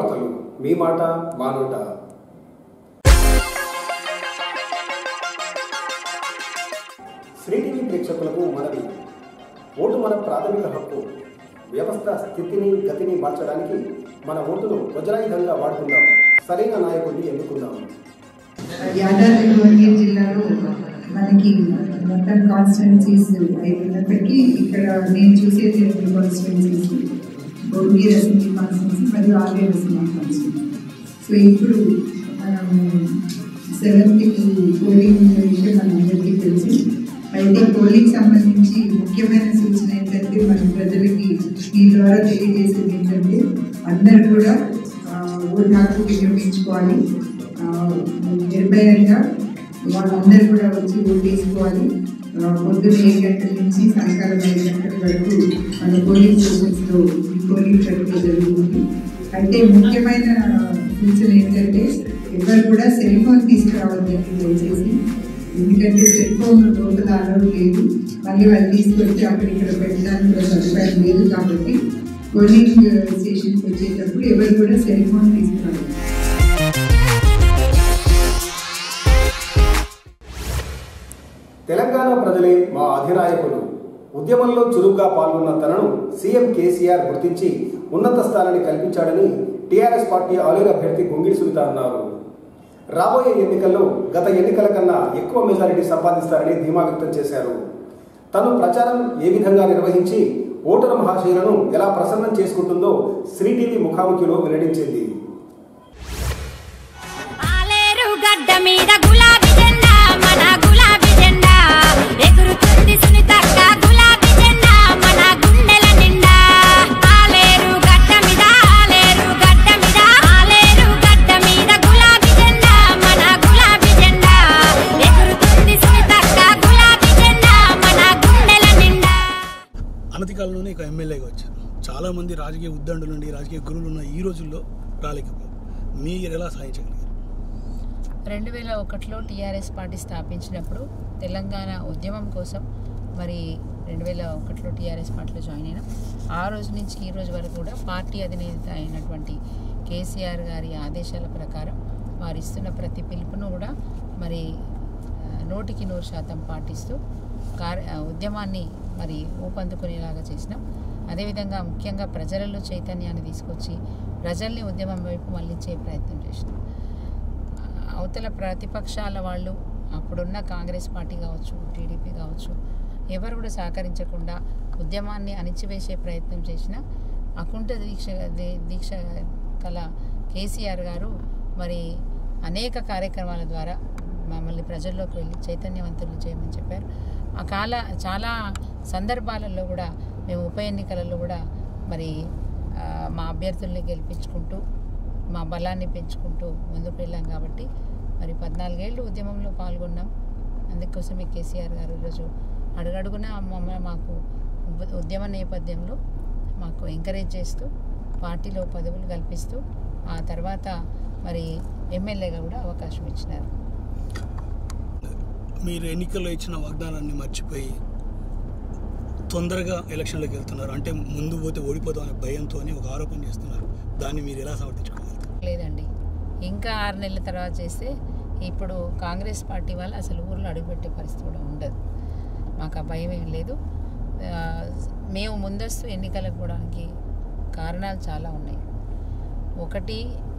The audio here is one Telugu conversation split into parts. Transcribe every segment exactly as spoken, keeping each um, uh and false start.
వార్తలు మీ మాట మా నోట. శ్రీ టీవీ ప్రేక్షకులకు మనవి. ఓటు మన ప్రాథమిక హక్కు. వ్యవస్థ స్థితిని గతిని మార్చడానికి మన ఓటును వజ్రాయుధంగా వాడుకుందాం. సరైన నాయకుడిని ఎన్నుకుందాం. యాదాద్రి జిల్లాలో మనకి మొత్తం కాన్స్టిట్యున్సీస్ అయిపోయినప్పటికీ ఇక్కడ నేను చూసేది రెండు కాన్స్టిట్యున్సీస్, భువనగిరి అసెంబ్లీ కాన్స్టిట్యున్సీ మరియు ఆర్వీ అసెంబ్లీ కాన్స్టిట్యున్సీ. సో ఇప్పుడు మనం సెవెంత్ పోలింగ్ విషయం మనందరికీ తెలుసు. అయితే పోలింగ్ సంబంధించి ముఖ్యమైన సూచన ఏంటంటే మన ప్రజలకి మీ ద్వారా తెలియజేసేది ఏంటంటే అందరూ కూడా ఓటు హక్కు వినియోగించుకోవాలి. నిర్భయంగా వాళ్ళందరూ కూడా వచ్చి ఓటు వేసుకోవాలి. పొద్దున్న ఏడు గంటల నుంచి సాయంకాలం ఐదు గంటల వరకు మన పోలింగ్ స్టేషన్స్లో ఈ పోలింగ్ ప్రక్రియ జరుగుతుంది. అయితే ముఖ్యమైన సూచన ఏంటంటే ఎవరు కూడా సెల్ ఫోన్ తీసుకురావద్దండి దయచేసి. ఎందుకంటే సెల్ ఫోన్ లోపల అలౌడ్ లేదు. మళ్ళీ వాళ్ళు తీసుకొచ్చి అక్కడ ఇక్కడ పెట్టడానికి కూడా సదుపాయం లేదు. కాబట్టి పోలింగ్ స్టేషన్కి వచ్చేటప్పుడు ఎవరు కూడా సెల్ ఫోన్ తీసుకురావాలి. తెలంగాణ ప్రజలే మా అధినాయకులు. ఉద్యమంలో చురుగ్గా పాల్గొన్న తనను సీఎం కేసీఆర్ గుర్తించి ఉన్నత స్థానాన్ని కల్పించాడని టీఆర్ఎస్ పార్టీ ఆలేరు అభ్యర్థి గొంగిడి సునీత అన్నారు. రాబోయే ఎన్నికల్లో గత ఎన్నికల కన్నా ఎక్కువ మెజారిటీ సంపాదిస్తారని ధీమా వ్యక్తం చేశారు. తను ప్రచారం ఏ విధంగా నిర్వహించి ఓటరు మహాశయులను ఎలా ప్రసన్నం చేసుకుంటుందో శ్రీ టీవీ ముఖాముఖిలో వెల్లడించింది. అనతికాలంలోనే ఇక ఎమ్మెల్యేగా వచ్చారు. చాలామంది రాజకీయ ఉద్దండులు నుండి రాజకీయ గురువులు ఉన్న ఈ రోజుల్లో రాలేకపోయారు. మీరు ఎలా సాధించగలిగారు? రెండు వేల ఒకటిలో టీఆర్ఎస్ పార్టీ స్థాపించినప్పుడు తెలంగాణ ఉద్యమం కోసం మరి రెండు వేల ఒకటిలో టీఆర్ఎస్ పార్టీలో జాయిన్ అయినా ఆ రోజు నుంచి ఈ రోజు వరకు కూడా పార్టీ అధినేత అయినటువంటి కేసీఆర్ గారి ఆదేశాల ప్రకారం వారు ఇస్తున్న ప్రతి పిలుపును కూడా మరి నూటికి నూరు శాతం పాటిస్తూ కార్య ఉద్యమాన్ని మరి ఊపందుకునేలాగా చేసినాం. అదేవిధంగా ముఖ్యంగా ప్రజలలో చైతన్యాన్ని తీసుకొచ్చి ప్రజల్ని ఉద్యమం వైపు మళ్లించే ప్రయత్నం చేసినాం. అవతల ప్రతిపక్షాల వాళ్ళు అప్పుడున్న కాంగ్రెస్ పార్టీ కావచ్చు, టీడీపీ కావచ్చు, ఎవరు కూడా సహకరించకుండా ఉద్యమాన్ని అణిచివేసే ప్రయత్నం చేసిన అకుంఠ దీక్ష దీక్ష కల కేసీఆర్ గారు మరి అనేక కార్యక్రమాల ద్వారా మమ్మల్ని ప్రజల్లోకి వెళ్ళి చైతన్యవంతులు చేయమని చెప్పారు. ఆ కాల చాలా సందర్భాలలో కూడా మేము ఉప ఎన్నికలలో కూడా మరి మా అభ్యర్థుల్ని గెలిపించుకుంటూ మా బలాన్ని పెంచుకుంటూ ముందుకు వెళ్ళాం. కాబట్టి మరి పద్నాలుగేళ్ళు ఉద్యమంలో పాల్గొన్నాం. అందుకోసమే కేసీఆర్ గారు ఈరోజు అడుగడుగున మాకు ఉద్యమ నేపథ్యంలో మాకు ఎంకరేజ్ చేస్తూ పార్టీలో పదవులు కల్పిస్తూ ఆ తర్వాత మరి ఎమ్మెల్యేగా కూడా అవకాశం ఇచ్చినారు. మీరు ఎన్నికల్లో ఇచ్చిన వాగ్దానాన్ని మర్చిపోయి తొందరగా ఎలక్షన్లోకి వెళ్తున్నారు. అంటే ముందు పోతే ఓడిపోతాం అనే భయంతో ఒక ఆరోపణ చేస్తున్నారు. దాన్ని మీరు ఎలా సమర్థించుకోగలుగుతారు? లేదండి, ఇంకా ఆరు నెలల తర్వాత చేస్తే ఇప్పుడు కాంగ్రెస్ పార్టీ వల్ల అసలు ఊర్లో అడుగుపెట్టే పరిస్థితి కూడా ఉండదు. మాకు ఆ భయం ఏం లేదు. మేము ముందస్తు ఎన్నికలకు పోవడానికి కారణాలు చాలా ఉన్నాయి. ఒకటి,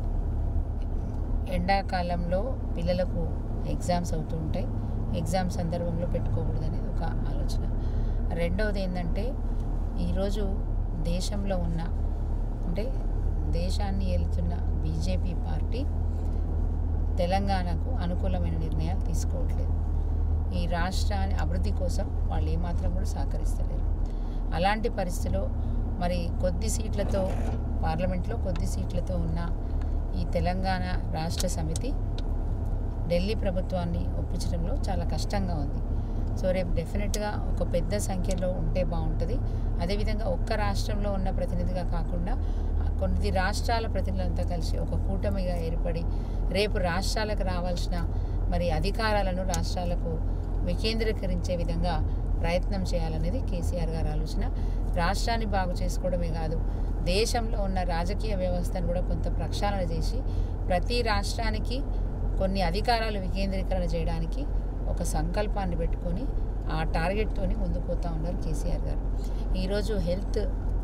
ఎండాకాలంలో పిల్లలకు ఎగ్జామ్స్ అవుతూ ఉంటాయి. ఎగ్జామ్ సందర్భంలో పెట్టుకోకూడదు అనేది ఒక ఆలోచన. రెండవది ఏంటంటే ఈరోజు దేశంలో ఉన్న అంటే దేశాన్ని ఏలుతున్న బీజేపీ పార్టీ తెలంగాణకు అనుకూలమైన నిర్ణయాలు తీసుకోవట్లేదు. ఈ రాష్ట్రాన్ని అభివృద్ధి కోసం వాళ్ళు ఏమాత్రం కూడా సహకరిస్తలేరు. అలాంటి పరిస్థితిలో మరి కొద్ది సీట్లతో పార్లమెంట్లో కొద్ది సీట్లతో ఉన్న ఈ తెలంగాణ రాష్ట్ర సమితి ఢిల్లీ ప్రభుత్వాన్ని ఒప్పించడంలో చాలా కష్టంగా ఉంది. సో రేపు డెఫినెట్గా ఒక పెద్ద సంఖ్యలో ఉంటే బాగుంటుంది. అదేవిధంగా ఒక్క రాష్ట్రంలో ఉన్న ప్రతినిధిగా కాకుండా కొన్ని రాష్ట్రాల ప్రతినిధులంతా కలిసి ఒక కూటమిగా ఏర్పడి రేపు రాష్ట్రాలకు రావాల్సిన మరి అధికారాలను రాష్ట్రాలకు వికేంద్రీకరించే విధంగా ప్రయత్నం చేయాలనేది కేసీఆర్ గారి ఆలోచన. రాష్ట్రాన్ని బాగు చేసుకోవడమే కాదు, దేశంలో ఉన్న రాజకీయ వ్యవస్థను కూడా కొంత ప్రక్షాళన చేసి ప్రతి రాష్ట్రానికి కొన్ని అధికారాలు వికేంద్రీకరణ చేయడానికి ఒక సంకల్పాన్ని పెట్టుకొని ఆ టార్గెట్తోని ముందుకు పోతూ ఉన్నారు కేసీఆర్ గారు. ఈరోజు హెల్త్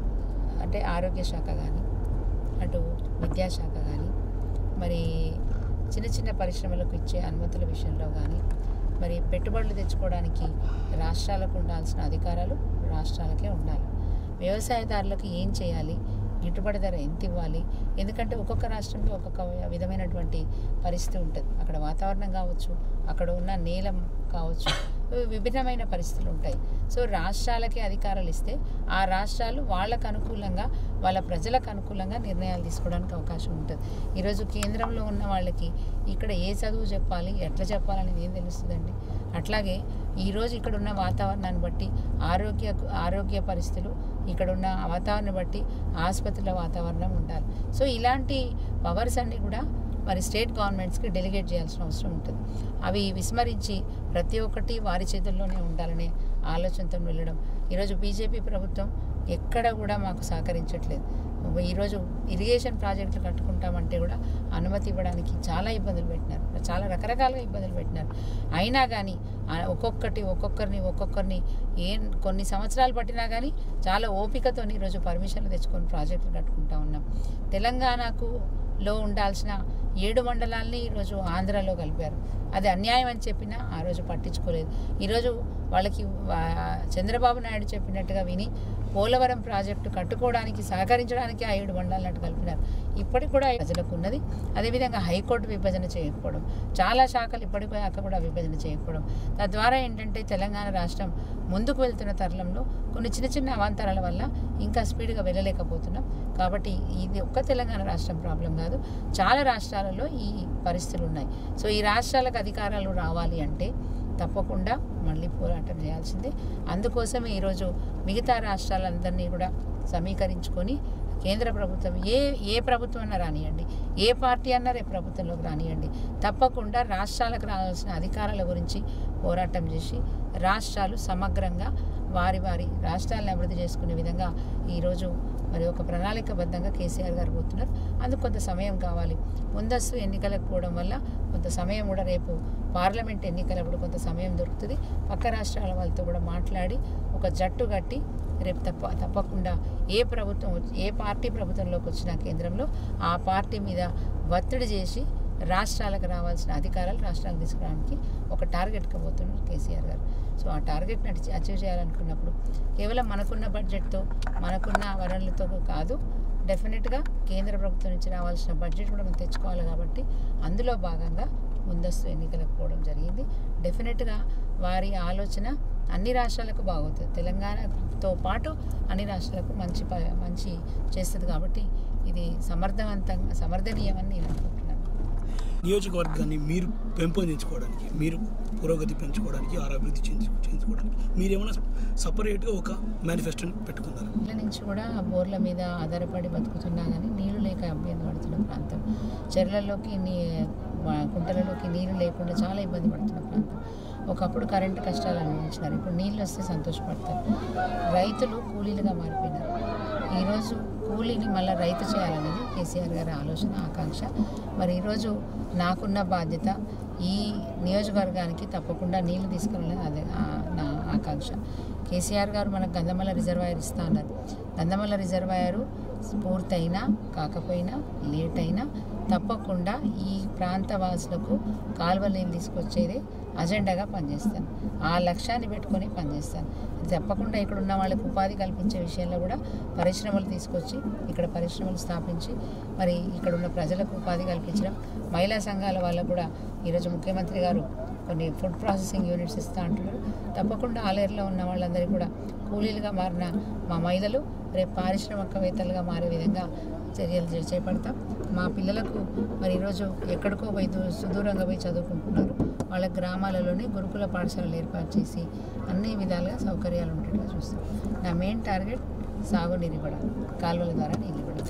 అంటే ఆరోగ్య శాఖ కానీ, అటు విద్యాశాఖ కానీ, మరి చిన్న చిన్న పరిశ్రమలకు ఇచ్చే అనుమతుల విషయంలో కానీ, మరి పెట్టుబడులు తెచ్చుకోవడానికి రాష్ట్రాలకు ఉండాల్సిన అధికారాలు రాష్ట్రాలకే ఉండాలి. వ్యవసాయదారులకు ఏం చేయాలి, గిట్టుబడి ధర ఎంత ఇవ్వాలి, ఎందుకంటే ఒక్కొక్క రాష్ట్రంలో ఒక్కొక్క విధమైనటువంటి పరిస్థితి ఉంటుంది. అక్కడ వాతావరణం కావచ్చు, అక్కడ ఉన్న నేల కావచ్చు, విభిన్నమైన పరిస్థితులు ఉంటాయి. సో రాష్ట్రాలకే అధికారాలు ఇస్తే ఆ రాష్ట్రాలు వాళ్ళకు అనుకూలంగా, వాళ్ళ ప్రజలకు అనుకూలంగా నిర్ణయాలు తీసుకోవడానికి అవకాశం ఉంటుంది. ఈరోజు కేంద్రంలో ఉన్న వాళ్ళకి ఇక్కడ ఏ చదువు చెప్పాలి, ఎట్లా చెప్పాలనేది ఏం తెలుస్తుందండి. అట్లాగే ఈరోజు ఇక్కడ ఉన్న వాతావరణాన్ని బట్టి ఆరోగ్య ఆరోగ్య పరిస్థితులు, ఇక్కడున్న వాతావరణం బట్టి ఆసుపత్రుల వాతావరణం ఉండాలి. సో ఇలాంటి పవర్స్ అన్నీ కూడా మరి స్టేట్ గవర్నమెంట్స్కి డెలిగేట్ చేయాల్సిన అవసరం ఉంటుంది. అవి విస్మరించి ప్రతి ఒక్కటి వారి చేతుల్లోనే ఉండాలనే ఆలోచనతో వెళ్ళడం. ఈరోజు బీజేపీ ప్రభుత్వం ఎక్కడ కూడా మాకు సహకరించట్లేదు. ఈరోజు ఇరిగేషన్ ప్రాజెక్టులు కట్టుకుంటామంటే కూడా అనుమతి ఇవ్వడానికి చాలా ఇబ్బందులు పెట్టినారు, చాలా రకరకాలుగా ఇబ్బందులు పెట్టినారు. అయినా కానీ ఒక్కొక్కటి ఒక్కొక్కరిని ఒక్కొక్కరిని ఏ కొన్ని సంవత్సరాలు పట్టినా కానీ చాలా ఓపికతో ఈరోజు పర్మిషన్లు తెచ్చుకొని ప్రాజెక్టులు కట్టుకుంటా ఉన్నాం. తెలంగాణకు లో ఉండాల్సిన ఏడు మండలాల్ని ఈరోజు ఆంధ్రాలో కలిపారు. అది అన్యాయం అని చెప్పినా ఆ రోజు పట్టించుకోలేదు. ఈరోజు వాళ్ళకి చంద్రబాబు నాయుడు చెప్పినట్టుగా విని పోలవరం ప్రాజెక్టు కట్టుకోవడానికి సహకరించడానికి ఆ ఏడు మండలాలను కలిపినారు. ఇప్పటికి కూడా ప్రజలకు ఉన్నది. అదేవిధంగా హైకోర్టు విభజన చేయకపోవడం, చాలా శాఖలు ఇప్పటిపోయాక కూడా విభజన చేయకపోవడం, తద్వారా ఏంటంటే తెలంగాణ రాష్ట్రం ముందుకు వెళ్తున్న తరుణంలో కొన్ని చిన్న చిన్న అవాంతరాల వల్ల ఇంకా స్పీడ్గా వెళ్ళలేకపోతున్నాం. కాబట్టి ఇది ఒక్క తెలంగాణ రాష్ట్రం ప్రాబ్లం కాదు, చాలా రాష్ట్రాలలో ఈ పరిస్థితులు ఉన్నాయి. సో ఈ రాష్ట్రాలకు అధికారాలు రావాలి అంటే తప్పకుండా మళ్ళీ పోరాటం చేయాల్సిందే. అందుకోసమే ఈరోజు మిగతా రాష్ట్రాలందరినీ కూడా సమీకరించుకొని కేంద్ర ప్రభుత్వం ఏ ఏ ప్రభుత్వం అన్నా రానియండి, ఏ పార్టీ అన్నా రేపు ప్రభుత్వంలోకి రానియండి, తప్పకుండా రాష్ట్రాలకు రావాల్సిన అధికారాల గురించి పోరాటం చేసి రాష్ట్రాలు సమగ్రంగా వారి వారి రాష్ట్రాలను అభివృద్ధి చేసుకునే విధంగా ఈరోజు మరి ఒక ప్రణాళికబద్ధంగా కేసీఆర్ గారు పోతున్నారు. అందుకు కొంత సమయం కావాలి. ముందస్తు ఎన్నికలకు పోవడం వల్ల కొంత సమయం కూడా రేపు పార్లమెంట్ ఎన్నికలప్పుడు కొంత సమయం దొరుకుతుంది. పక్క రాష్ట్రాల వాళ్ళతో కూడా మాట్లాడి ఒక జట్టు కట్టి రేపు తప్ప తప్పకుండా ఏ ప్రభుత్వం ఏ పార్టీ ప్రభుత్వంలోకి వచ్చినా కేంద్రంలో ఆ పార్టీ మీద ఒత్తిడి చేసి రాష్ట్రాలకు రావాల్సిన అధికారాలు రాష్ట్రాలకు తీసుకురావడానికి ఒక టార్గెట్గా పోతున్నారు కేసీఆర్ గారు. సో ఆ టార్గెట్ని అచీవ్ చేయాలనుకున్నప్పుడు కేవలం మనకున్న బడ్జెట్తో మనకున్న వనరులతో కాదు, డెఫినెట్గా కేంద్ర ప్రభుత్వం నుంచి రావాల్సిన బడ్జెట్ కూడా మనం తెచ్చుకోవాలి. కాబట్టి అందులో భాగంగా ముందస్తు ఎన్నికలకు పోవడం జరిగింది. డెఫినెట్గా వారి ఆలోచన అన్ని రాష్ట్రాలకు బాగుతుంది, తెలంగాణతో పాటు అన్ని రాష్ట్రాలకు మంచి మంచి చేస్తుంది. కాబట్టి ఇది సమర్థవంతంగా సమర్థనీయమని నేను అనుకుంటున్నాను. నియోజకవర్గాన్ని మీరు పెంపొందించుకోవడానికి, మీరు పురోగతి పెంచుకోవడానికి, ఆ అభివృద్ధి చేయించుకోవడానికి మీరు ఏమైనా సపరేట్గా ఒక మేనిఫెస్టోని పెట్టుకున్నారు? ఇళ్ళ నుంచి కూడా బోర్ల మీద ఆధారపడి బతుకుతున్నా కానీ నీళ్లు లేక ఇబ్బంది పడుతున్న ప్రాంతం, చెర్లలోకి నీ కుంటలలోకి నీళ్ళు లేకుండా చాలా ఇబ్బంది పడుతున్న ప్రాంతం. ఒకప్పుడు కరెంటు కష్టాలు అనుభవించినారు, ఇప్పుడు నీళ్ళు వస్తే సంతోషపడతారు. రైతులు కూలీలుగా మారిపోయినారు. ఈరోజు కూలీని మళ్ళీ రైతు చేయాలనేది కేసీఆర్ గారి ఆలోచన, ఆకాంక్ష. మరి ఈరోజు నాకున్న బాధ్యత ఈ నియోజకవర్గానికి తప్పకుండా నీళ్లు తీసుకురావాలని అదే నా ఆకాంక్ష. కేసీఆర్ గారు మనకు గంధమల్ల రిజర్వాయర్ ఇస్తా అన్నారు. గంధమల్ల రిజర్వాయరు పూర్తయినా కాకపోయినా లేట్ అయినా తప్పకుండా ఈ ప్రాంత వాసులకు కాలువ నీళ్ళు తీసుకొచ్చేది అజెండాగా పనిచేస్తాను. ఆ లక్ష్యాన్ని పెట్టుకొని పనిచేస్తాను. తప్పకుండా ఇక్కడ ఉన్న వాళ్ళకి ఉపాధి కల్పించే విషయంలో కూడా పరిశ్రమలు తీసుకొచ్చి ఇక్కడ పరిశ్రమలు స్థాపించి మరి ఇక్కడ ఉన్న ప్రజలకు ఉపాధి కల్పించడం, మహిళా సంఘాల వాళ్ళకు కూడా ఈరోజు ముఖ్యమంత్రి గారు కొన్ని ఫుడ్ ప్రాసెసింగ్ యూనిట్స్ ఇస్తూ అంటున్నారు. తప్పకుండా ఆలేరులో ఉన్న వాళ్ళందరికీ కూడా కూలీలుగా మారిన మా మహిళలు రేపు పారిశ్రామికవేత్తలుగా మారే విధంగా చర్యలు చేపడతాం. మా పిల్లలకు మరి ఈరోజు ఎక్కడికో పోయి సుదూరంగా పోయి చదువుకుంటున్నారు, వాళ్ళ గ్రామాలలోనే గురుకుల పాఠశాలలు ఏర్పాటు చేసి అన్ని విధాలుగా సౌకర్యాలు ఉండేట్టుగా చూస్తాం. నా మెయిన్ టార్గెట్ సాగునీరు ఇవ్వడం, కాలువల ద్వారా నీళ్ళు ఇవ్వడం.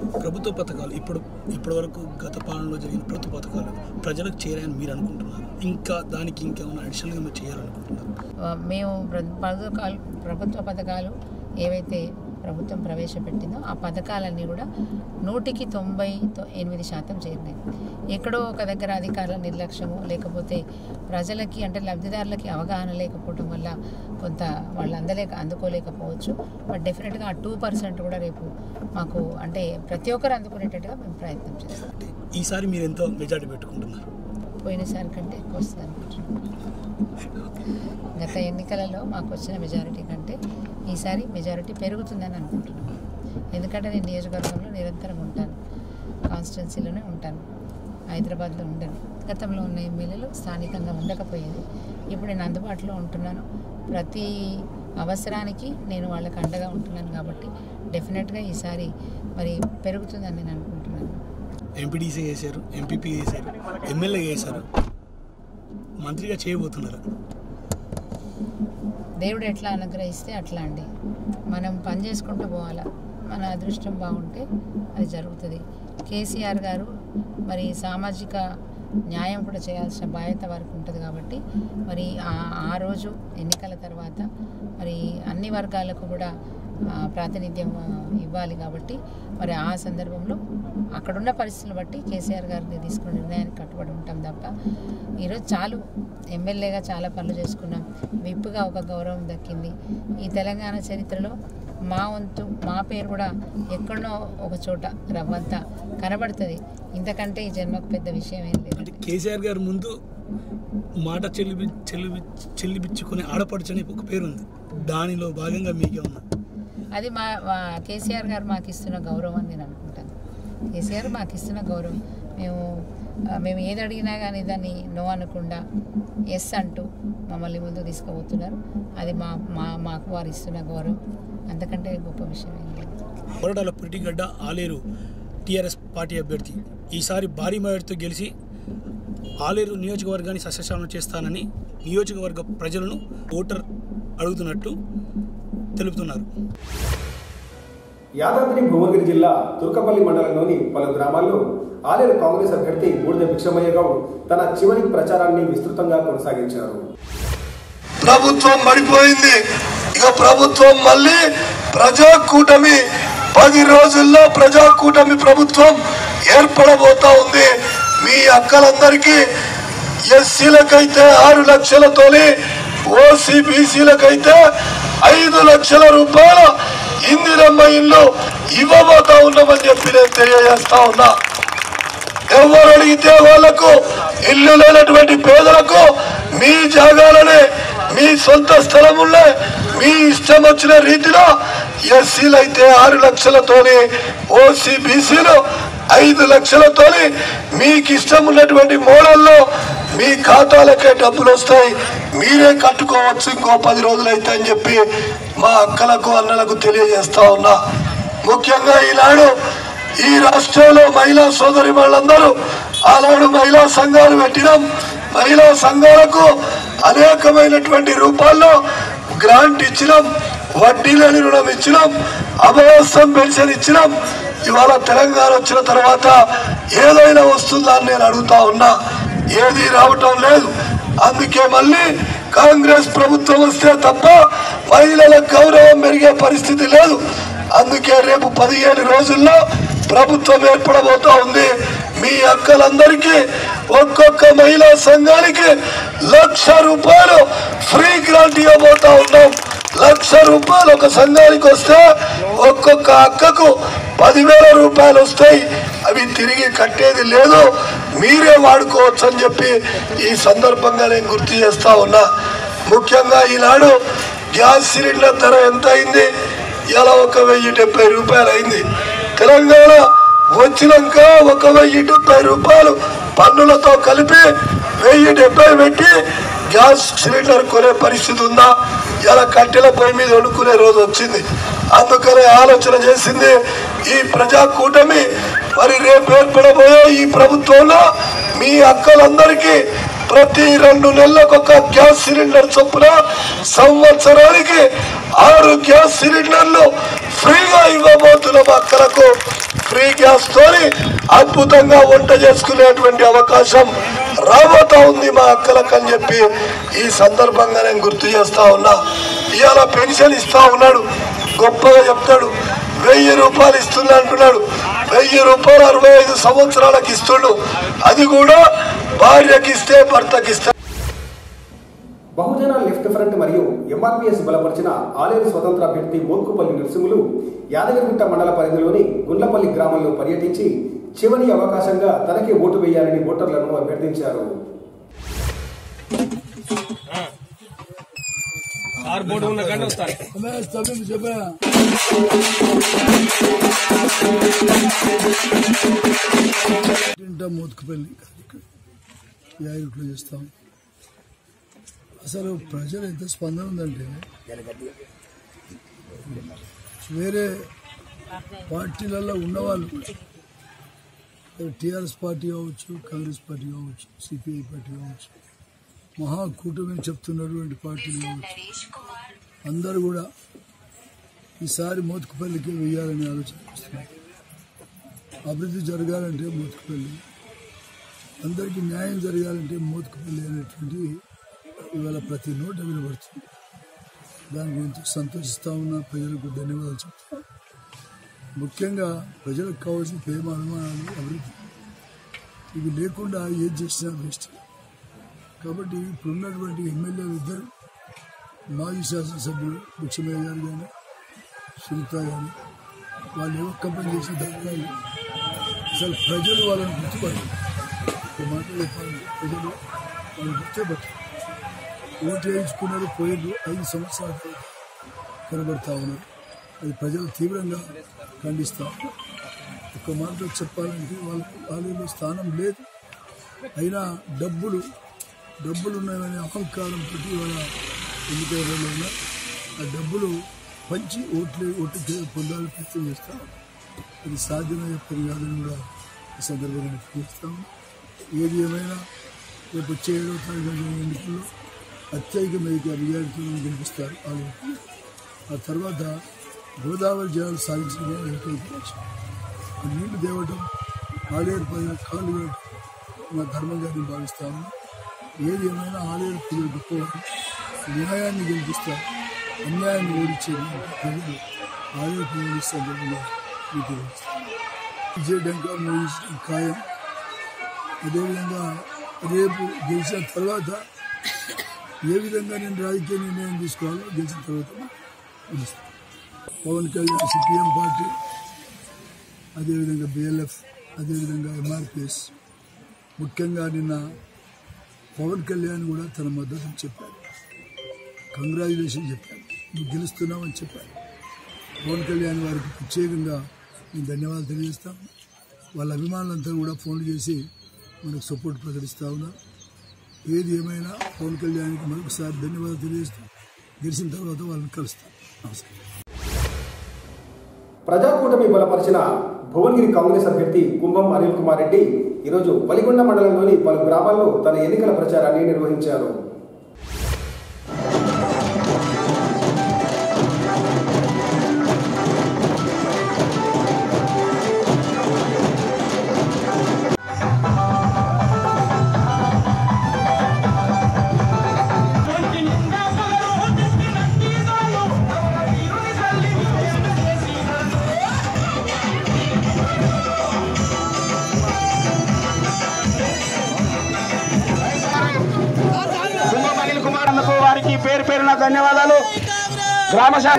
ప్రభుత్వ పథకాలు ఇప్పుడు ఇప్పటి వరకు గత పాలనలో జరిగిన ప్రభుత్వ పథకాలు ప్రజలకు చేరాయని మీరు అనుకుంటున్నారు? ఇంకా దానికి ఇంకేమైనా అడిషనల్గా మీరు చేయాలనుకుంటున్నారు? మేము పథకాలు ప్రభుత్వ పథకాలు ఏవైతే ప్రభుత్వం ప్రవేశపెట్టిందో ఆ పథకాలన్నీ కూడా నూటికి తొంభై ఎనిమిది శాతం చేరినాయి. ఎక్కడో ఒక దగ్గర అధికారుల నిర్లక్ష్యము లేకపోతే ప్రజలకి అంటే లబ్ధిదారులకి అవగాహన లేకపోవడం వల్ల కొంత వాళ్ళు అందలేక అందుకోలేకపోవచ్చు. బట్ డెఫినెట్గా ఆ టూ పర్సెంట్ కూడా రేపు మాకు అంటే ప్రతి ఒక్కరు అందుకునేటట్టుగా మేము ప్రయత్నం చేస్తాం. ఈసారి మీరు ఎంతో మెజారిటీ పెట్టుకుంటున్నారు? పోయినసారి కంటే ఎక్కువ వస్తుంది అనుకుంటున్నాం. గత ఎన్నికలలో మాకు వచ్చిన మెజారిటీ కంటే ఈసారి మెజారిటీ పెరుగుతుందని అనుకుంటున్నాను. ఎందుకంటే నేను నియోజకవర్గంలో నిరంతరం ఉంటాను, కాన్స్టిట్యున్సీలోనే ఉంటాను, హైదరాబాద్లో ఉండను. గతంలో ఉన్న ఎమ్మెల్యేలు స్థానికంగా ఉండకపోయేది, ఇప్పుడు నేను అందుబాటులో ఉంటున్నాను. ప్రతి అవసరానికి నేను వాళ్ళకి అండగా ఉంటున్నాను కాబట్టి డెఫినెట్గా ఈసారి మరి పెరుగుతుందని నేను అనుకుంటున్నాను. ఎంపీడీసీ చేశారు, ఎంపీపీ చేశారు, ఎమ్మెల్యే చేశారు, మంత్రిగా చేయబోతున్నారు. దేవుడు ఎట్లా అనుగ్రహిస్తే అట్లా అండి. మనం పని చేసుకుంటూ పోవాలా, మన అదృష్టం బాగుంటే అది జరుగుతుంది. కేసీఆర్ గారు మరి సామాజిక న్యాయం కూడా చేయాల్సిన బాధ్యత వారికి ఉంటుంది కాబట్టి మరి ఆ రోజు ఎన్నికల తర్వాత మరి అన్ని వర్గాలకు కూడా ప్రాతినిధ్యం ఇవ్వాలి కాబట్టి మరి ఆ సందర్భంలో అక్కడున్న పరిస్థితులు బట్టి కేసీఆర్ గారిని తీసుకున్న నిర్ణయానికి కట్టుబడి ఉంటాం తప్ప ఈరోజు చాలు ఎమ్మెల్యేగా చాలా పనులు చేసుకున్నాం, విప్పుగా ఒక గౌరవం దక్కింది. ఈ తెలంగాణ చరిత్రలో మా వంతు మా పేరు కూడా ఎక్కడో ఒక చోట రవ్వంతా కనబడుతుంది. ఇంతకంటే ఈ జన్మకు పెద్ద విషయం ఏం లేదు. కేసీఆర్ గారి ముందు మాట చెల్లి చెల్లి చెల్లిపించుకునే ఆడపడుచని ఒక పేరు ఉంది, దానిలో భాగంగా మీకే ఉన్నా? అది మా కేసీఆర్ గారు మాకు ఇస్తున్న గౌరవం అని నేను అనుకుంటాను. కేసీఆర్ మాకు ఇస్తున్న గౌరవం, మేము మేము ఏది అడిగినా కానీ దాన్ని నో అనకుండా ఎస్ అంటూ మమ్మల్ని ముందుకు తీసుకుపోతున్నారు. అది మా మా మాకు వారు ఇస్తున్న గౌరవం, అంతకంటే గొప్ప విషయం ఏం లేదు. కొరటాల పురిటిగడ్డ ఆలేరు టీఆర్ఎస్ పార్టీ అభ్యర్థి ఈసారి భారీ మెజారిటీతో గెలిచి ఆలేరు నియోజకవర్గాన్ని సస్యశామం చేస్తానని నియోజకవర్గ ప్రజలను ఓటర్ అడుగుతున్నట్టు తెలుపుతున్నారు. యాదాద్రి భువనగిరి జిల్లా తుర్కపల్లి మండలంలోని పలు గ్రామాల్లో ఆలేరు కాంగ్రెస్ అభ్యర్థి బూడిద భిక్షమయ్య గౌడ్ తన చివరి ప్రచారాన్ని విస్తృతంగా కొనసాగించారు. ప్రభుత్వం పడిపోయింది, ఇక ప్రభుత్వం మళ్ళీ ప్రజా కూటమి పది రోజుల్లో ప్రజా కూటమి ప్రభుత్వం ఏర్పడబోతా ఉంది. మీ అక్కలందరికీ ఎస్సీలకైతే ఆరు లక్షలతోని, ఓసీ బీసీలకైతే ఐదు లక్షల రూపాయల ఇందిరమ్మ ఇల్లు ఇవ్వబోతా ఉన్నామని చెప్పి నేను తెలియజేస్తా ఉన్నా. ఎవరు అడిగితే వాళ్లకు ఇల్లు లేనటువంటి పేదలకు మీ జాగాలనే మీ సొంత స్థలములే మీ ఇష్టం వచ్చిన రీతిలో ఎస్సీలు అయితే ఆరు లక్షలతోని, ఓసీ బీసీలు ఐదు లక్షలతోని మీకు ఇష్టం ఉన్నటువంటి మోడల్లో మీ ఖాతాలకే డబ్బులు వస్తాయి, మీరే కట్టుకోవచ్చు ఇంకో పది రోజులైతే అని చెప్పి మా అక్కలకు అన్నలకు తెలియజేస్తా ఉన్నా. ముఖ్యంగా ఈనాడు ఈ రాష్ట్రంలో మహిళా సోదరి వాళ్ళందరూ ఆనాడు మహిళా సంఘాలు పెట్టినాం. మహిళా సంఘాలకు అనేకమైనటువంటి రూపాల్లో గ్రాంట్ ఇచ్చినాం, వడ్డీ లేని రుణం ఇచ్చినాం, అభయస్థం పెన్షన్ ఇచ్చినాం. ఇవాళ తెలంగాణ వచ్చిన తర్వాత ఏదైనా వస్తుందా అని నేను అడుగుతా ఉన్నా, ఏది రావటం లేదు. అందుకే మళ్ళీ కాంగ్రెస్ ప్రభుత్వం వస్తే తప్ప మహిళల గౌరవం పెరిగే పరిస్థితి లేదు. అందుకే రేపు పదిహేను రోజుల్లో ప్రభుత్వం ఏర్పడబోతా ఉంది. మీ అక్కలందరికీ ఒక్కొక్క మహిళా సంఘానికి లక్ష రూపాయలు ఫ్రీ గ్రాంట్ ఇవ్వబోతా ఉన్నాం. లక్ష రూపాయలు ఒక సంఘానికి వస్తే ఒక్కొక్క అక్కకు పదివేల రూపాయలు వస్తాయి. అవి తిరిగి కట్టేది లేదు, మీరే వాడుకోవచ్చు అని చెప్పి ఈ సందర్భంగా నేను గుర్తు చేస్తా ఉన్నా. ముఖ్యంగా ఈనాడు గ్యాస్ సిలిండర్ ధర ఎంత అయింది? ఇలా ఒక వెయ్యి డెబ్బై రూపాయలు అయింది. తెలంగాణ వచ్చినాక ఒక వెయ్యి డెబ్బై రూపాయలు పన్నులతో కలిపి వెయ్యి డెబ్బై పెట్టి గ్యాస్ సిలిండర్ కొనే పరిస్థితి ఉందా? ఇలా కట్టెల పొయ్యి మీద వండుకునే రోజు వచ్చింది. అందుకనే ఆలోచన చేసింది ఈ ప్రజా కూటమి. మరి రేపు ఏర్పడబోయే ఈ ప్రభుత్వంలో మీ అక్కలందరికీ ప్రతి రెండు నెలలకు ఒక గ్యాస్ సిలిండర్ చొప్పున సంవత్సరానికి ఆరు గ్యాస్ సిలిండర్లు ఫ్రీగా ఇవ్వబోతున్నాం. అక్కలకు ఫ్రీ గ్యాస్ తోని అద్భుతంగా వంట చేసుకునేటువంటి అవకాశం రాబోతా ఉంది మా అక్కలకు అని చెప్పి ఈ సందర్భంగా నేను గుర్తు చేస్తా ఉన్నా. ఇవాళ పెన్షన్ ఇస్తా ఉన్నాడు, గొప్పగా చెప్తాడు. వెయ్యి రూపాయలు ఇస్తున్నా అంటున్నాడు. వెయ్యి రూపాయలు అరవై ఐదు సంవత్సరాలకు ఇస్తుడు. అది కూడా భార్యకి ఇస్తే భర్తకి ఇస్తే. బహుజన లెఫ్ట్ ఫ్రంట్ మరియు ఎంఆర్పీఎస్ బలపరిచిన ఆలేరు స్వతంత్ర అభ్యర్థి మోత్కుపల్లి నరసింహులు యాదగిరిగుట్ట మండల పరిధిలోని గుండ్లపల్లి గ్రామంలో పర్యటించి చివరి అవకాశంగా తనకే ఓటు వేయాలని ఓటర్లను అభ్యర్థించారు. మోత్కుపల్లి యాదగిరిగుట్టలో చేస్తాం. అసలు ప్రజలు ఎంత స్పందన ఉందంటే వేరే పార్టీలలో ఉన్నవాళ్ళు టీఆర్ఎస్ పార్టీ కావచ్చు, కాంగ్రెస్ పార్టీ కావచ్చు, సిపిఐ పార్టీ కావచ్చు, మహాకూటమి చెప్తున్నటువంటి పార్టీలు కావచ్చు, అందరూ కూడా ఈసారి మోత్కుపల్లికి వెయ్యాలని ఆలోచన చేస్తున్నారు. అభివృద్ధి జరగాలంటే మోత్కుపల్లి, అందరికీ న్యాయం జరగాలంటే మోత్కుపల్లి అనేటువంటి ఇవాళ ప్రతి నోట వినబడుతుంది. దాని గురించి సంతోషిస్తా ఉన్న ప్రజలకు ధన్యవాదాలు చెప్తాను. ముఖ్యంగా ప్రజలకు కావాల్సిన ప్రేమ, అభిమానాలు, అభివృద్ధి ఇవి లేకుండా ఏది చేసినా వేస్ట్. కాబట్టి ఇప్పుడున్నటువంటి ఎమ్మెల్యేలు ఇద్దరు, మాజీ శాసనసభ్యులు లక్ష్మయ్య గారు కానీ సునీత కానీ, వాళ్ళు ఏ ఒక్క పని చేసిన దాఖలాలు అసలు ప్రజలు వాళ్ళని గుర్తుపడరు. ఒక మాట చెప్పాలి, ప్రజలు వాళ్ళు గుర్తుపట్టరు. ఓటు వేయించుకున్నారు, పోయిన ఐదు సంవత్సరాల కనబడతా ఉన్నారు. అది ప్రజలు తీవ్రంగా ఖండిస్తా ఉన్నారు. ఒక మాటలో చెప్పాలంటే వాళ్ళకి ఆలయంలో స్థానం లేదు. అయినా డబ్బులు డబ్బులు ఉన్నాయనే అహంకారంతో వాళ్ళ ఎన్నికలలో ఉన్న ఆ డబ్బులు పంచి ఓట్లు ఓటు పొందాలని ప్రయత్నం చేస్తాం. అది సాధ్యమయ్యే పని కాదని కూడా ఈ సందర్భంగా చేస్తాము. ఏది ఏమైనా రేపు వచ్చే ఏడవ తారీఖు ఎన్నికల్లో అత్యధిక మేరకు మెజారిటీలను గెలిపిస్తారు ఆలయం. ఆ తర్వాత గోదావరి జలాలు సాధించడమే ఏకైక లక్ష్యం. నీళ్లు తేవటం, ఆలేరు పైన కాళ్ళు వేయటం మా ధర్మంగా నేను భావిస్తాను. ఏది ఏమైనా ఆలేరు ప్రజలు గొప్పవారు, న్యాయాన్ని గెలిపిస్తారు, అన్యాయాన్ని ఓడించేది ప్రజలు ఆలేరు ప్రజలు సందర్భంగా మీకు గెలిపిస్తారు. విజయ డంకా మోగించడం ఖాయం. అదేవిధంగా రేపు గెలిచిన తర్వాత ఏ విధంగా నేను రాజకీయ నిర్ణయం తీసుకోవాలో గెలిచిన తర్వాత తెలుస్తాను. పవన్ కళ్యాణ్, సిపిఎం పార్టీ, అదేవిధంగా బిఎల్ఎఫ్, అదేవిధంగా ఎంఆర్పిఎస్, ముఖ్యంగా నిన్న పవన్ కళ్యాణ్ కూడా తన మద్దతు చెప్పారు. కంగ్రాచులేషన్ చెప్పారు, నువ్వు గెలుస్తున్నామని చెప్పారు. పవన్ కళ్యాణ్ వారికి ప్రత్యేకంగా నేను ధన్యవాదాలు తెలియజేస్తాను. వాళ్ళ అభిమానులంతా కూడా ఫోన్లు చేసి మనకు సపోర్ట్ ప్రకటిస్తూ ఉన్నారు. ఏది ఏమైనా పవన్ కళ్యాణ్కి మరొకసారి ధన్యవాదాలు తెలియజేస్తాం. గెలిచిన తర్వాత వాళ్ళని కలుస్తాం. నమస్కారం. ప్రజాకూటమి బలపరిచిన భువనగిరి కాంగ్రెస్ అభ్యర్థి కుంభం అనిల్ కుమార్ రెడ్డి ఈరోజు వలిగొండ మండలంలోని పలు గ్రామాల్లో తన ఎన్నికల ప్రచారాన్ని నిర్వహించారు. వారికి పేరు పేరున ధన్యవాదాలు. గ్రామ శాఖ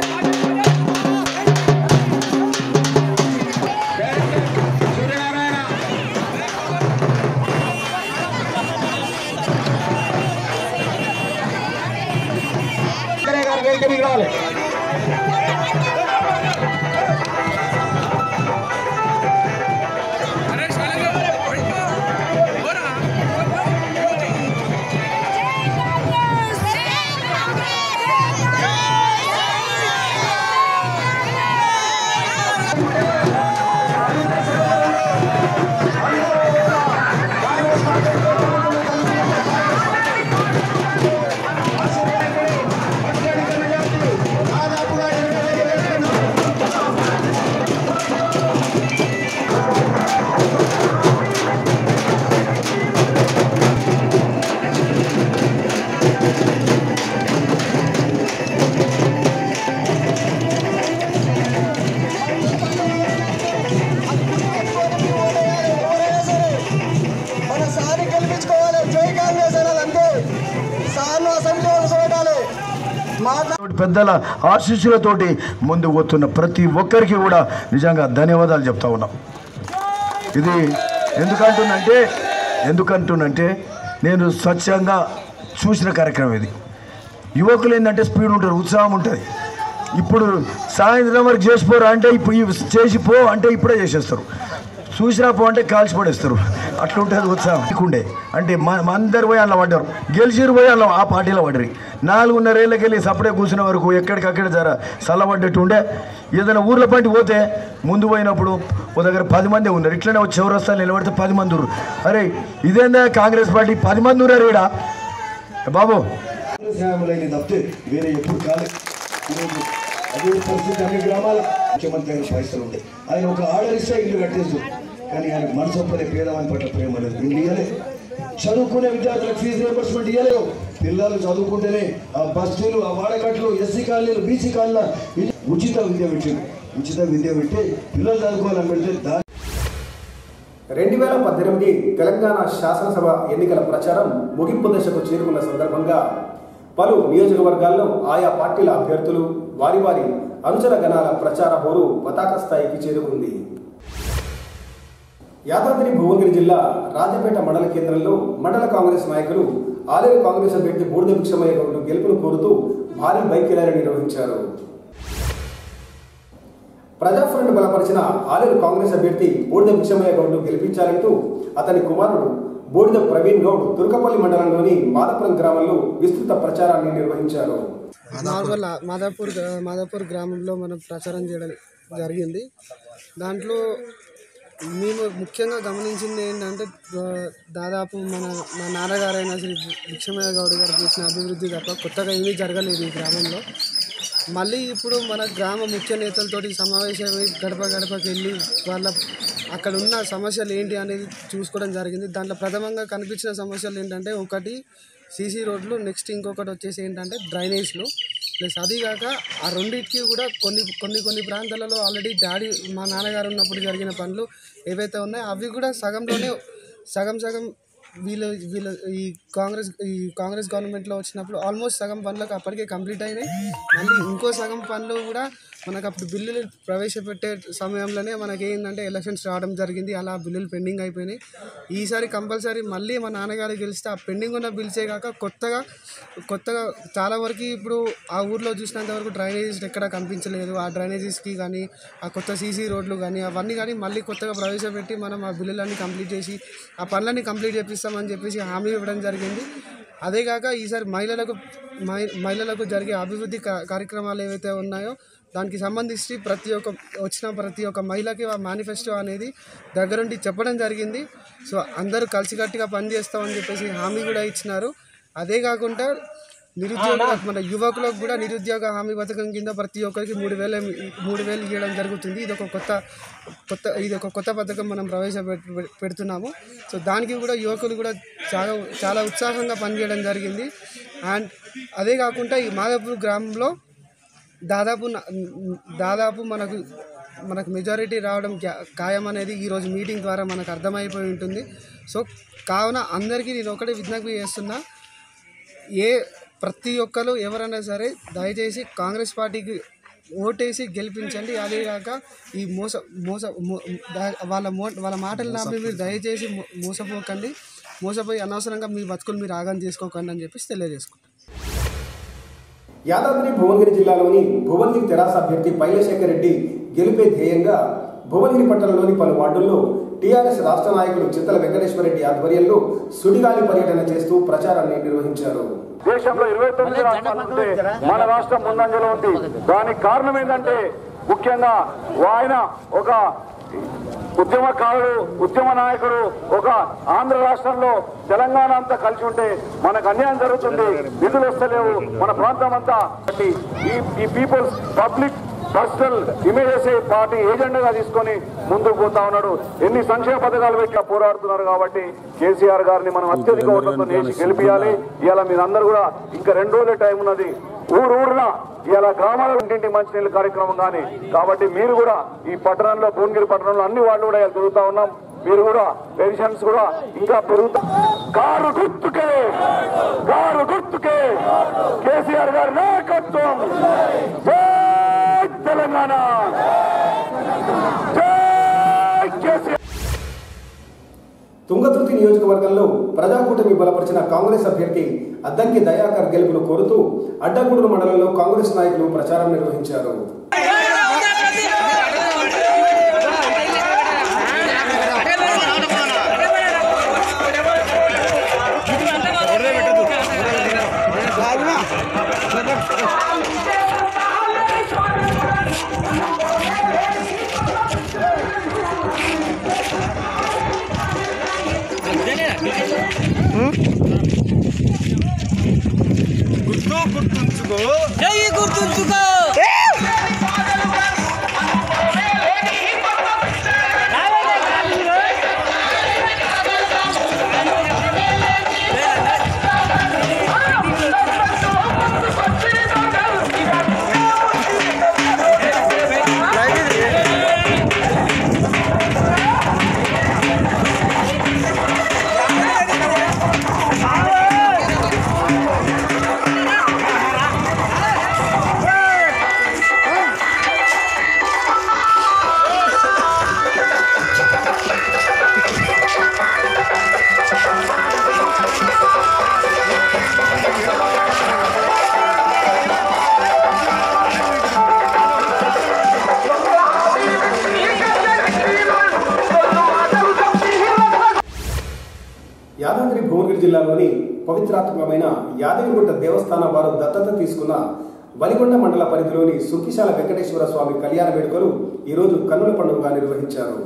రావాలి. పెద్దల ఆశీస్సులతోటి ముందుకు పోతున్న ప్రతి ఒక్కరికి కూడా నిజంగా ధన్యవాదాలు చెప్తా ఉన్నాం. ఇది ఎందుకంటున్నంటే ఎందుకంటున్నంటే నేను స్వచ్ఛంగా చూసిన కార్యక్రమం ఇది. యువకులు ఏంటంటే స్పీడ్ ఉంటారు, ఉత్సాహం ఉంటుంది. ఇప్పుడు సాయంత్రం వరకు చేసిపోరు అంటే ఇప్పుడు చేసిపో అంటే ఇప్పుడే చేసేస్తారు. చూసినా పో అంటే కాల్చి పడేస్తారు. అట్లా ఉంటుంది ఉత్సాహం. ఉండే అంటే మా అందరు పోయి అలా పడ్డారు, గెలిచిరు పోయి అలా ఆ పార్టీలో పడ్డరు. నాలుగున్నరేళ్ళకి వెళ్ళి సపడే కూర్చున్న వరకు ఎక్కడికక్కడ జర చల్లబడ్డట్టు ఉండే. ఏదైనా ఊర్ల పంటి పోతే ముందు పోయినప్పుడు ఓ దగ్గర పది మంది ఉన్నారు. ఇట్లనే వచ్చి చౌరస్తాలు నిలబడితే పది మంది ఉన్నారు. అరే ఇదేందా కాంగ్రెస్ పార్టీ పది మంది ఉన్నారు ఈడ బాబు తప్పితే వేరే ఎప్పుడు కాలేదు. అదే పరిస్థితి అన్ని గ్రామాల ముఖ్యమంత్రి అయిన పైసలు ఉంటాయి. ఆయన ఒక ఆర్డర్ ఇస్తే ఇల్లు కట్టేసు, కానీ ఆయన మనసు ఒప్పని పేదవాని పట్ల ప్రేమ లేదు. ఇల్లు ఇవ్వలేదు. చదువుకునే విద్యార్థులకు ఫీజు రియంబర్స్మెంట్ ఇవ్వలేదు. పిల్లలు చదువుకుంటేనే ఆ బస్సులు, ఆ వాడకట్లు, ఎస్సీ కాలనీలు, బీసీ కాలనీల ఉచిత విద్య పెట్టింది. ఉచిత విద్య పెట్టి పిల్లలు చదువుకోవాలని పెడితే దాని రెండు వేల పద్దెనిమిది తెలంగాణ శాసనసభ ఎన్నికల ప్రచారం ముగింపు దశకు చేరుకున్న సందర్భంగా పలు నియోజకవర్గాల్లో ఆయా పార్టీల అభ్యర్థులు వారి వారి అనుచర గణాల ప్రచార హోరు పతాక స్థాయికి చేరుకుంది. యాదాద్రి భువనగిరి జిల్లా రాజపేట మండల కేంద్రంలో మండల కాంగ్రెస్ నాయకులు ఆలేరు కాంగ్రెస్ అభ్యర్థి బూడిద భిక్షమయ్య గౌడ్ గెలుపును కోరుతూ భారీ బైక్ ర్యాలీ నిర్వహించారు. ప్రజాఫ్రంట్ బలపరిచిన ఆలేరు కాంగ్రెస్ అభ్యర్థి బూడిద భిక్షమయ్య గౌడ్ను గెలిపించాలంటూ అతని కుమారుడు బూడిద ప్రవీణ్ గౌడ్ తుర్కపల్లి మండలంలోని మాదాపురం గ్రామంలో విస్తృత ప్రచారాన్ని నిర్వహించారు. మాదాపూర్ మాదాపూర్ గ్రామంలో మనం ప్రచారం చేయడం జరిగింది. దాంట్లో మేము ముఖ్యంగా గమనించింది ఏంటంటే దాదాపు మన మా నాన్నగారైన శ్రీ భిక్షమయ్య గౌడ్ గారు చేసిన అభివృద్ధి తప్ప కొత్తగా ఏమీ జరగలేదు ఈ గ్రామంలో. మళ్ళీ ఇప్పుడు మన గ్రామ ముఖ్య నేతలతోటి సమావేశమై గడప గడపకి వెళ్ళి వాళ్ళ అక్కడ ఉన్న సమస్యలు ఏంటి అనేది చూసుకోవడం జరిగింది. దాంట్లో ప్రథమంగా కనిపించిన సమస్యలు ఏంటంటే ఒకటి సీసీ రోడ్లు, నెక్స్ట్ ఇంకొకటి వచ్చేసి ఏంటంటే డ్రైనేజ్లు. ప్లస్ అదిగాక ఆ రెండింటికి కూడా కొన్ని కొన్ని కొన్ని ప్రాంతాలలో ఆల్రెడీ డాడీ మా నాన్నగారు ఉన్నప్పుడు జరిగిన పనులు ఏవైతే ఉన్నాయో అవి కూడా సగంలోనే సగం సగం వీళ్ళు వీళ్ళు ఈ కాంగ్రెస్ ఈ కాంగ్రెస్ గవర్నమెంట్లో వచ్చినప్పుడు ఆల్మోస్ట్ సగం పనులకు అప్పటికే కంప్లీట్ అయినాయి. మళ్ళీ ఇంకో సగం పనులు కూడా మనకు అప్పుడు బిల్లులు ప్రవేశపెట్టే సమయంలోనే మనకి ఏంటంటే ఎలక్షన్స్ రావడం జరిగింది. అలా బిల్లులు పెండింగ్ అయిపోయినాయి. ఈసారి కంపల్సరీ మళ్ళీ మా నాన్నగారు గెలిస్తే ఆ పెండింగ్ ఉన్న బిల్సే కాక కొత్తగా కొత్తగా చాలా వరకు ఇప్పుడు ఆ ఊర్లో చూసినంత వరకు డ్రైనేజెస్ ఎక్కడ కనిపించలేదు. ఆ డ్రైనేజెస్కి కానీ ఆ కొత్త సీసీ రోడ్లు కానీ అవన్నీ కానీ మళ్ళీ కొత్తగా ప్రవేశపెట్టి మనం ఆ బిల్లులన్నీ కంప్లీట్ చేసి ఆ పనులన్నీ కంప్లీట్ చేపిస్తామని చెప్పేసి హామీ ఇవ్వడం జరిగింది. అదేగాక ఈసారి మహిళలకు మహిళలకు జరిగే అభివృద్ధి కార్యక్రమాలు ఏవైతే ఉన్నాయో దానికి సంబంధించి ప్రతి ఒక్క వచ్చిన ప్రతి ఒక్క మహిళకి ఆ మేనిఫెస్టో అనేది దగ్గరుండి చెప్పడం జరిగింది. సో అందరూ కలిసికట్టుగా పనిచేస్తామని చెప్పేసి హామీ కూడా ఇచ్చినారు. అదే కాకుండా నిరుద్యోగ మన యువకులకు కూడా నిరుద్యోగ హామీ పథకం కింద ప్రతి ఒక్కరికి మూడు వేల మూడు వేలు ఇవ్వడం జరుగుతుంది. ఇది ఒక కొత్త కొత్త ఇది ఒక కొత్త పథకం మనం ప్రవేశపె పెడుతున్నాము. సో దానికి కూడా యువకులు కూడా చాలా చాలా ఉత్సాహంగా పనిచేయడం జరిగింది. అండ్ అదే కాకుండా ఈ మాదాపూర్ గ్రామంలో దాదాపు దాదాపు మనకు మనకు మెజారిటీ రావడం ఖాయం అనేది ఈరోజు మీటింగ్ ద్వారా మనకు అర్థమైపోయి ఉంటుంది. సో కావున అందరికీ నేను ఒకటే విజ్ఞప్తి చేస్తున్నా, ఏ ప్రతి ఒక్కరు ఎవరైనా సరే దయచేసి కాంగ్రెస్ పార్టీకి ఓటేసి గెలిపించండి. అదేగాక ఈ మోస మోస వాళ్ళ మో వాళ్ళ మాటలు నమ్మి మీరు దయచేసి మోసపోకండి. మోసపోయి అనవసరంగా మీ బతుకులు మీరు ఆగం చేసుకోకండి అని చెప్పేసి తెలియజేసుకుంటాం. యాదాద్రి భువనగిరి జిల్లాలోని భువనగిరి తెరాస అభ్యర్థి పైలశేఖర్ రెడ్డి గెలిపే ధ్యేయంగా భువనగిరి పట్టణంలోని పలు వార్డుల్లో టీఆర్ఎస్ రాష్ట్ర నాయకులు చింతల వెంకటేశ్వరరెడ్డి ఆధ్వర్యంలో సుడిగాలి పర్యటన చేస్తూ ప్రచారాన్ని నిర్వహించారు. దేశంలో ఇరవై తొమ్మిది రాష్ట్రాలు ఉంటే మన రాష్ట్రం ముందంజలో ఉంది. దానికి కారణం ఏంటంటే ముఖ్యంగా ఆయన ఒక ఉద్యమకారుడు, ఉద్యమ నాయకుడు. ఒక ఆంధ్ర రాష్ట్రంలో తెలంగాణ అంతా కలిసి ఉంటే మనకు అన్యాయం జరుగుతుంది, నిధులు వస్తలేవు మన ప్రాంతం అంతా. ఈ people's public personal images party ఏజెండాగా తీసుకొని ముందుకు పోతా ఉన్నాడు. ఎన్ని సంక్షేమ పథకాలు పెట్టి పోరాడుతున్నారు. కాబట్టి కేసీఆర్ గారిని మనం అత్యధిక ఓట్లతో నేసి గెలిపియాలి. ఇవాళ మీరందరూ కూడా ఇంకా రెండు రోజులే టైం ఉన్నది. ఊరు ఊరున ఇలా గ్రామాల ఇంటింటి మంచినీళ్ళ కార్యక్రమం కానీ. కాబట్టి మీరు కూడా ఈ పట్టణంలో భువనగిరి పట్టణంలో అన్ని వాళ్ళు కూడా తిరుగుతా ఉన్నాం. మీరు కూడా పెన్షన్స్ కూడా ఇంకా పెరుగుతాయి. కారు గుర్తుకే కారు గుర్తుకే కేసీఆర్ గారి నాయకత్వం. జై తెలంగాణ, జై కేసీఆర్. తుంగతుర్తి నియోజకవర్గంలో ప్రజాకూటమి బలపరిచిన కాంగ్రెస్ అభ్యర్థి అద్దంకి దయాకర్ గెలుపును కోరుతూ అడ్డగూడూరు మండలంలో కాంగ్రెస్ నాయకులు ప్రచారం నిర్వహించారు. గుర్తు గుర్తుంచుకో, జై గుర్తుంచుకో. యాదాద్రి భువనగిరి జిల్లాలోని పవిత్రాత్మకమైన యాదగిరిగుట్ట దేవస్థానం వారు దత్తత తీసుకున్న వలిగొండ మండల పరిధిలోని సుంకిశాల వెంకటేశ్వర స్వామి కళ్యాణ వేడుకలు ఈరోజు కన్నుల పండుగగా నిర్వహించారు.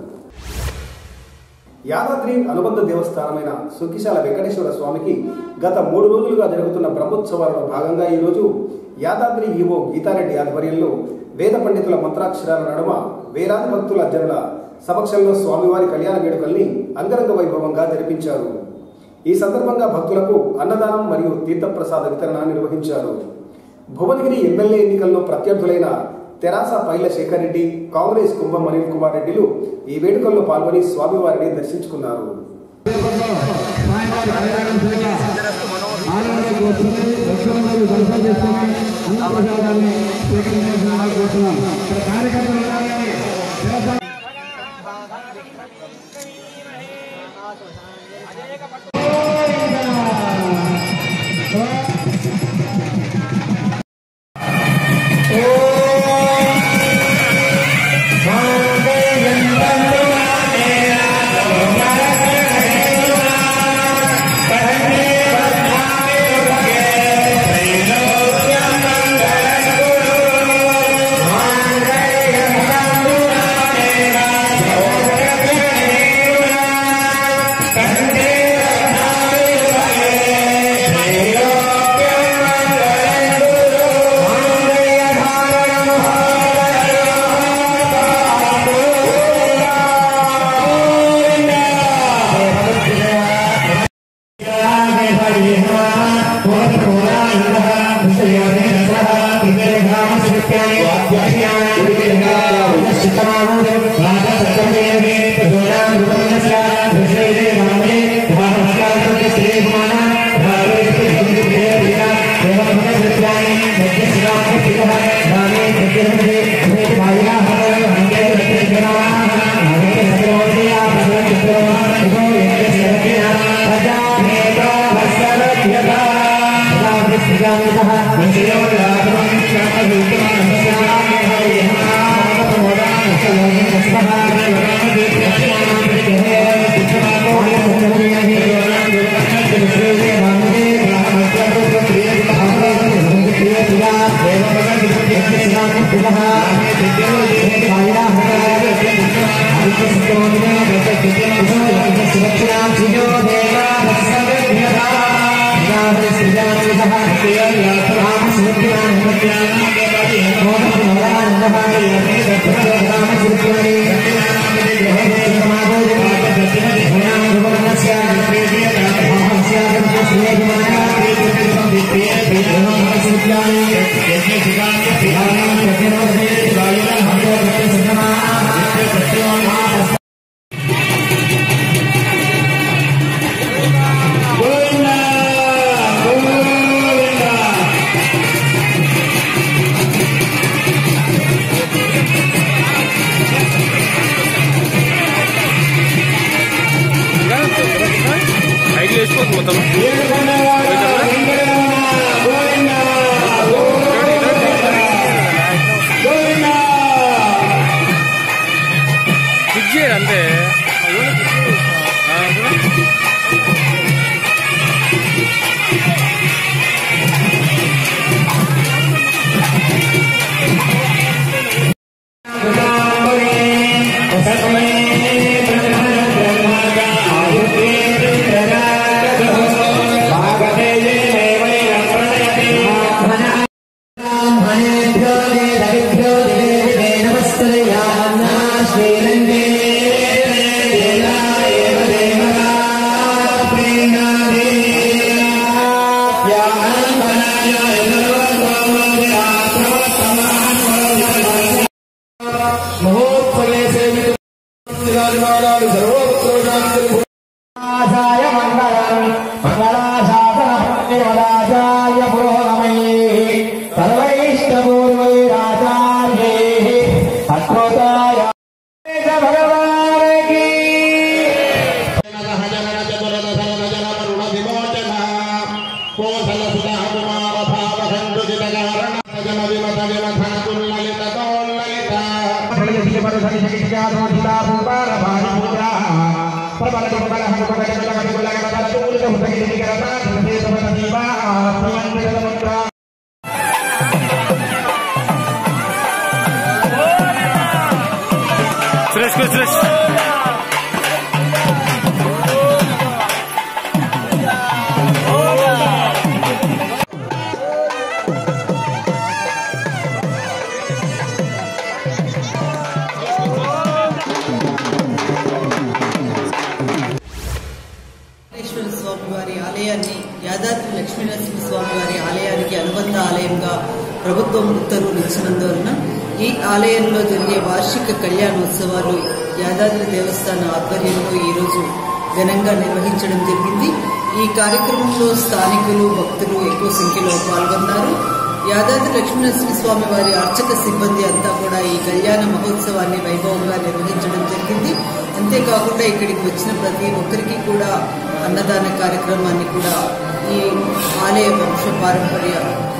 యాదాద్రి అనుబంధ దేవస్థానమైన సుంకిశాల వెంకటేశ్వర స్వామికి గత మూడు రోజులుగా జరుగుతున్న బ్రహ్మోత్సవాలలో భాగంగా ఈరోజు యాదాద్రి ఈవో గీతారెడ్డి ఆధ్వర్యంలో వేద పండితుల మంత్రాక్షరాల నడుమ వేలాది భక్తుల జనుల సమక్షంలో స్వామివారి కళ్యాణ వేడుకల్ని అంగరంగ వైభవంగా జరిపించారు. ఈ సందర్భంగా భక్తులకు అన్నదానం మరియు తీర్థప్రసాద వితరణ నిర్వహించారు. భువనగిరి ఎమ్మెల్యే ఎన్నికల్లో ప్రత్యర్థులైన తెరాస పైల శేఖర్ రెడ్డి, కాంగ్రెస్ కుంభం అనిల్ కుమార్ రెడ్డిలు ఈ వేడుకల్లో పాల్గొని స్వామివారిని దర్శించుకున్నారు. Thank you. మొత్తం ఫిక్స్ చేయరు అంతే. సురేష్ సురేష్ స్వామివారి ఆలయాన్ని యాదాద్రి లక్ష్మీనరసింహ స్వామి వారి ఆలయానికి అనుబంధ ఆలయంగా ప్రభుత్వం ఉత్తర్వులు ఇచ్చినందువలన ఈ ఆలయంలో జరిగే వార్షిక కళ్యాణోత్సవాలు యాదాద్రి దేవస్థాన ఆధ్వర్యంలో ఈరోజు ఘనంగా నిర్వహించడం జరిగింది. ఈ కార్యక్రమంలో స్థానికులు భక్తులు ఎక్కువ సంఖ్యలో పాల్గొన్నారు. యాదాద్రి లక్ష్మీనరసింహ స్వామి వారి అర్చక సిబ్బంది అంతా కూడా ఈ కళ్యాణ మహోత్సవాన్ని వైభవంగా నిర్వహించడం జరిగింది. అంతేకాకుండా ఇక్కడికి వచ్చిన ప్రతి ఒక్కరికి కూడా అన్నదాన కార్యక్రమాన్ని కూడా ఈ ఆలయ వంశ పారంపర్య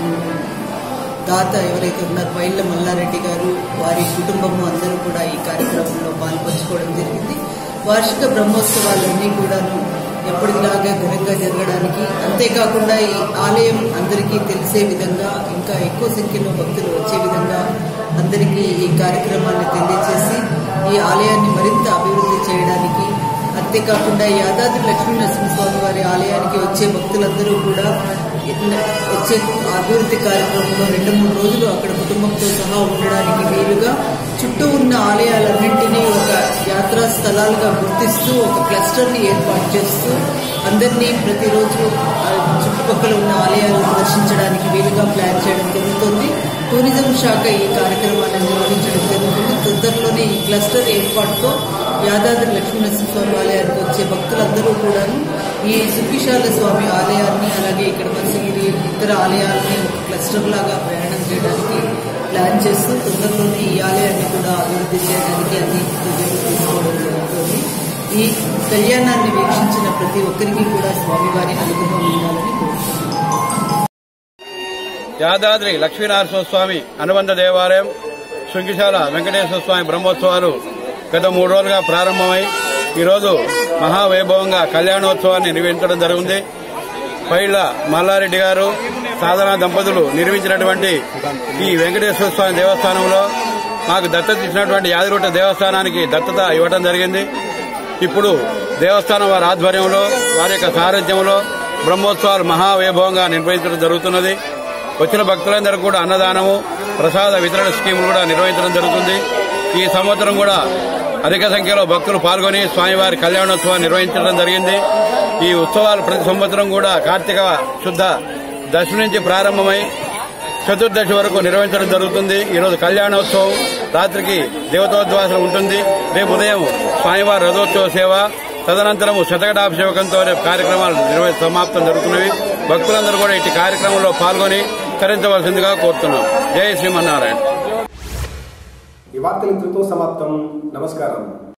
దాత ఎవరైతే ఉన్నారో వైళ్ళ మల్లారెడ్డి గారు వారి కుటుంబము అందరూ కూడా ఈ కార్యక్రమంలో పాల్పంచుకోవడం జరిగింది. వార్షిక బ్రహ్మోత్సవాలన్నీ కూడాను ఎప్పటిలాగా ఘనంగా జరగడానికి, అంతేకాకుండా ఈ ఆలయం అందరికీ తెలిసే విధంగా ఇంకా ఎక్కువ సంఖ్యలో భక్తులు వచ్చే విధంగా అందరికీ ఈ కార్యక్రమాన్ని తెలియజేసి ఈ ఆలయాన్ని మరింత అభివృద్ధి చేయడానికి, అంతేకాకుండా యాదాద్రి లక్ష్మీనరసింహస్వామి వారి ఆలయానికి వచ్చే భక్తులందరూ కూడా వచ్చే అభివృద్ధి కార్యక్రమంలో రెండు మూడు రోజులు అక్కడ కుటుంబంతో సహా ఉండడానికి వీలుగా చుట్టూ ఉన్న ఆలయాలన్నింటినీ ఒక యాత్రా స్థలాలుగా గుర్తిస్తూ ఒక క్లస్టర్ని ఏర్పాటు చేస్తూ అందరినీ ప్రతిరోజు చుట్టుపక్కల ఉన్న ఆలయాలను దర్శించడానికి వీలుగా ప్లాన్ చేయడం జరుగుతుంది. టూరిజం శాఖ ఈ కార్యక్రమాన్ని నిర్వహించడం జరుగుతుంది. తొందరలోనే ఈ క్లస్టర్ ఏర్పాటుతో యాదాద్రి లక్ష్మీనరసింహస్వామి ఆలయానికి వచ్చే భక్తులందరూ కూడాను ఈ సుబ్బిశాల స్వామి ఆలయాన్ని అలాగే ఇక్కడ మత్స్యగిరి ఇతర ఆలయాలని ఒక క్లస్టర్ లాగా ప్రయాణం చేయడానికి ప్లాన్ చేస్తూ తొందరలోనే ఈ ఆలయాన్ని కూడా అభివృద్ధి చేయడానికి అన్ని చర్యలు తీసుకోవడం జరుగుతుంది. ఈ కళ్యాణాన్ని వీక్షించిన ప్రతి ఒక్కరికి కూడా స్వామివారి అనుగ్రహం ఉండాలని కోరుతున్నాను. యాదాద్రి లక్ష్మీనరసింహ స్వామి అనుబంధ దేవాలయం శృంగిశాల వెంకటేశ్వర స్వామి బ్రహ్మోత్సవాలు గత మూడు రోజులుగా ప్రారంభమై ఈరోజు మహావైభవంగా కళ్యాణోత్సవాన్ని నిర్వహించడం జరిగింది. పైళ్ల మల్లారెడ్డి గారు సాధన దంపతులు నిర్మించినటువంటి ఈ వెంకటేశ్వర స్వామి దేవస్థానంలో మాకు దత్తత ఇచ్చినటువంటి యాదగిరిగుట్ట దేవస్థానానికి దత్తత ఇవ్వడం జరిగింది. ఇప్పుడు దేవస్థానం వారి ఆధ్వర్యంలో వారి యొక్క సారథ్యంలో బ్రహ్మోత్సవాలు మహావైభవంగా నిర్వహించడం జరుగుతున్నది. వచ్చిన భక్తులందరూ కూడా అన్నదానము ప్రసాద వితరణ స్కీములు కూడా నిర్వహించడం జరుగుతుంది. ఈ సంవత్సరం కూడా అధిక సంఖ్యలో భక్తులు పాల్గొని స్వామివారి కళ్యాణోత్సవాన్ని నిర్వహించడం జరిగింది. ఈ ఉత్సవాలు ప్రతి సంవత్సరం కూడా కార్తీక శుద్ధ దశమి నుంచి ప్రారంభమై చతుర్దశి వరకు నిర్వహించడం జరుగుతుంది. ఈరోజు కళ్యాణోత్సవం రాత్రికి దేవతోద్వాసన ఉంటుంది. రేపు ఉదయం స్వామివారి రథోత్సవ సేవ, తదనంతరము శతకటాభిషేకంతో కార్యక్రమాలు నిర్వహి సమాప్తం జరుగుతున్నవి. భక్తులందరూ కూడా ఇటు కార్యక్రమంలో పాల్గొని తరించవలసిందిగా కోరుతున్నాం. జై శ్రీమన్నారాయణ. ఈ వార్తలు ఇంతటితో సమాప్తం. నమస్కారం.